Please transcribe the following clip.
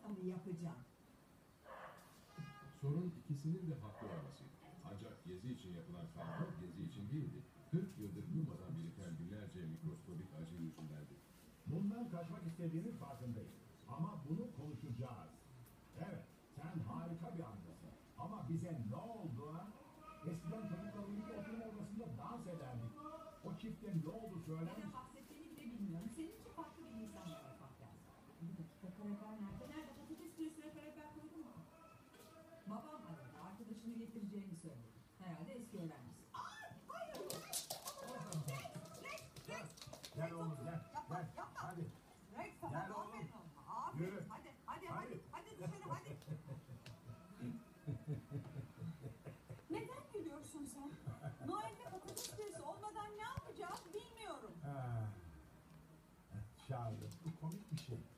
salata mı yapacağım? Sorun ikisinin de haklı olmasıydı. Ancak gezi için yapılan salata gezi için değildi. 40 yıldır durmadan biriken binlerce mikroskobik acı yüzündendi. Bundan kaçmak istediğinin farkındayım. Ama bunu konuşacağız. Evet, sen harika bir annesi. Ama bize ne oldu ha? Eskiden çocukla birlikte oturma odasında dans ederdik. O çifte ne oldu söyler Neden misin? bahsettiğini bile bilmiyorum. Senin için farklı bir insan yaratmak lazım. Bir dakika, karabiber nerede? Nerede? Patates püresine karabiber koydun mu? Babam aradı. Arkadaşını getireceğini söyledi. Herhalde eski öğrencisi. Ay! Hayır! Gel oğlum gel. Yapma, Gel. yapma. Hadi. Rex, Gel tamam, oğlum. aferin oğlum. Aferin. Yürü. Hadi dışarı, hadi. Neden gülüyorsun sen? Noel'de patates püresi olmadan ne yapacağız bilmiyorum. Ha. Çağırdım. Bu komik bir şey.